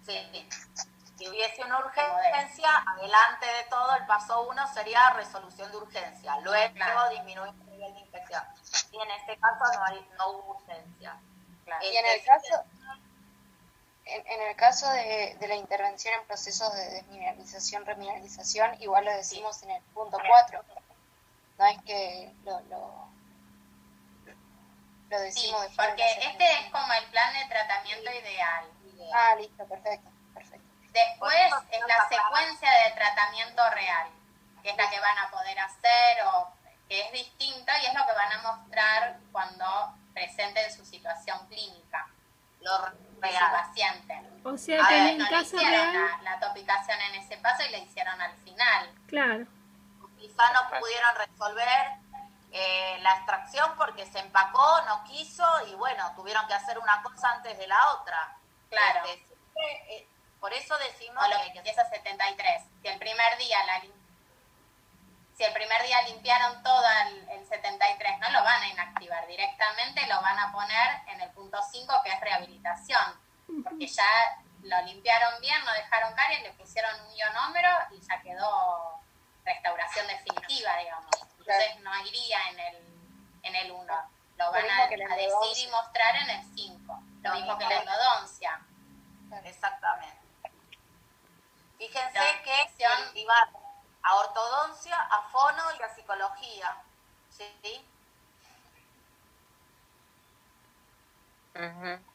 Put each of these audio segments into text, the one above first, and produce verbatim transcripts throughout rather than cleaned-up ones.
Sí. Si hubiese una urgencia, adelante de todo, el paso uno sería resolución de urgencia. Luego claro. disminuir el nivel de infección. Y en este caso no, hay, no hubo urgencia. Claro. Y en el caso, en, en el caso de, de la intervención en procesos de desmineralización, remineralización, igual lo decimos sí. en el punto cuatro. No es que lo, lo, lo decimos sí, de porque este es como el plan de tratamiento sí. ideal. Ah, listo, perfecto, perfecto. Después es la secuencia de tratamiento real, que es la que van a poder hacer o que es distinta y es lo que van a mostrar cuando presenten su situación clínica, lo de su paciente. O sea que en no caso le hicieron real... la, la topicación en ese paso y la hicieron al final. Claro. Quizá no pudieron resolver eh, la extracción porque se empacó, no quiso y bueno, tuvieron que hacer una cosa antes de la otra. Claro. Este, siempre, eh, por eso decimos o lo que, que empieza setenta y tres. Si el primer día la si el primer día limpiaron todo el, el setenta y tres, no lo van a inactivar directamente, lo van a poner en el punto cinco, que es rehabilitación, porque ya lo limpiaron bien, no dejaron caries, le pusieron un ionómero y ya quedó restauración definitiva, digamos. Entonces no iría en el en el uno, lo van a, a decir y mostrar en el cinco, lo mismo que la endodoncia. Exactamente. Fíjense que derivar a ortodoncia, a fono y a psicología, ¿sí? Uh-huh.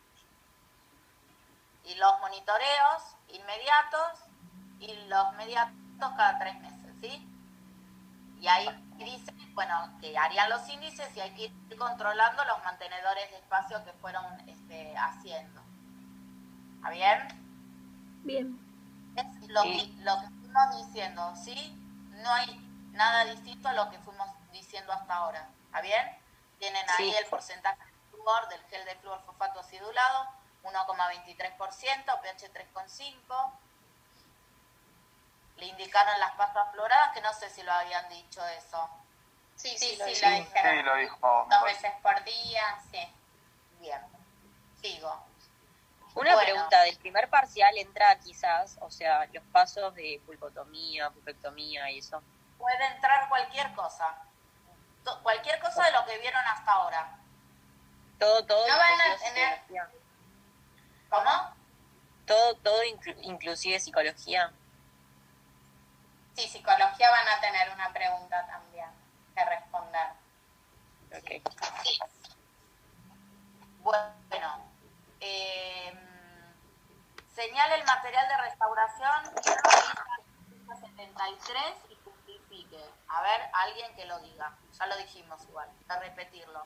Y los monitoreos inmediatos y los mediatos cada tres meses, ¿sí? Y ahí dice, bueno, que harían los índices y hay que ir controlando los mantenedores de espacio que fueron este, haciendo. ¿Está bien? Bien. Es lo, sí. que, lo que fuimos diciendo, ¿sí? No hay nada distinto a lo que fuimos diciendo hasta ahora. ¿Está bien? Tienen ahí sí. el porcentaje de flúor del gel de flúor fosfato acidulado, uno coma veintitrés por ciento, pH tres coma cinco. Le indicaron las pastas floradas, que no sé si lo habían dicho eso. Sí, sí, sí, lo, sí, dijeron. lo dijeron. Sí, lo dijo. Dos veces por día, sí. Bien. Sigo. Una bueno. pregunta, del primer parcial entra quizás, o sea, los pasos de pulpotomía, pulpectomía y eso. Puede entrar cualquier cosa. Cualquier cosa de lo que vieron hasta ahora. Todo, todo. No van a tener... ¿Cómo? Todo, todo inclu inclusive psicología. Sí, psicología van a tener una pregunta también que responder. Okay. Sí. Bueno, eh, señala el material de restauración setenta y tres y justifique. A ver, alguien que lo diga. Ya lo dijimos igual, a repetirlo.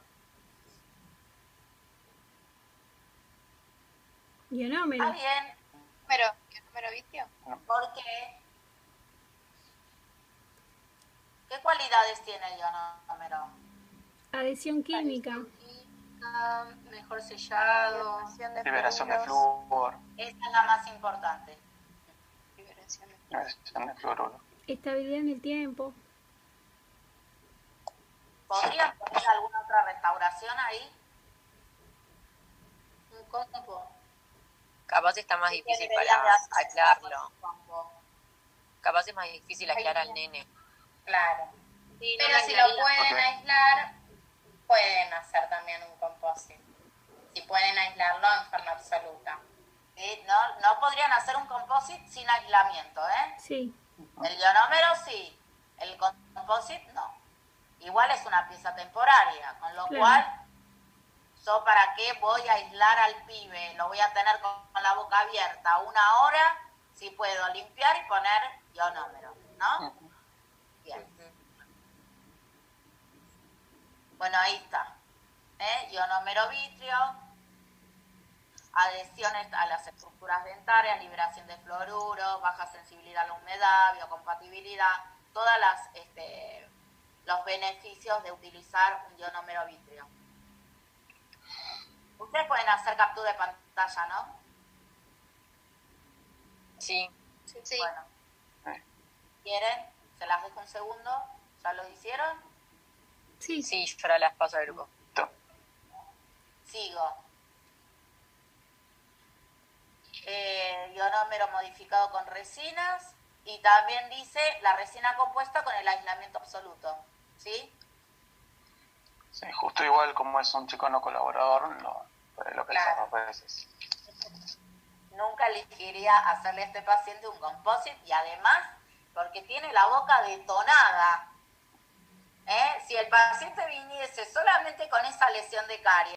Ionómero. ¿Está bien? ¿Número, número vitrio? ¿Por qué? ¿Qué cualidades tiene el ionómero? Adhesión química. Adhesión química, mejor sellado, liberación de, liberación de flúor. Esta es la más importante. Liberación de flúor. Liberación de fluoruro. Estabilidad en el tiempo. ¿Podrían poner alguna otra restauración ahí? Un compo. Capaz está más sí, difícil para aclararlo. Capaz es más difícil aclarar al nene. Claro. Sí, pero no si lo pueden okay. aislar, pueden hacer también un composite. Si pueden aislarlo en forma absoluta. Sí, no, no podrían hacer un composite sin aislamiento, ¿eh? Sí. El ionómero sí, el composite no. Igual es una pieza temporaria, con lo claro. cual, yo para qué voy a aislar al pibe, lo voy a tener con, con la boca abierta una hora, si puedo limpiar y poner ionómero, ¿no? Bien. Bueno, ahí está. ¿Eh? Ionómero vitrio, adhesiones a las estructuras dentarias, liberación de fluoruro, baja sensibilidad a la humedad, biocompatibilidad, todas las este, los beneficios de utilizar un ionómero vitrio. Ustedes pueden hacer captura de pantalla, ¿no? Sí. Sí, sí. Bueno. ¿Quieren? Se las dejo un segundo. ¿Ya lo hicieron? Sí. Sí, yo ahora las paso al grupo. Sigo. Eh, iono, monómero modificado con resinas y también dice la resina compuesta con el aislamiento absoluto, ¿sí? Sí, justo igual como es un chico no colaborador, no, lo pensamos Claro. dos veces. Nunca elegiría hacerle a este paciente un composite y además porque tiene la boca detonada. ¿Eh? Si el paciente viniese solamente con esa lesión de caries,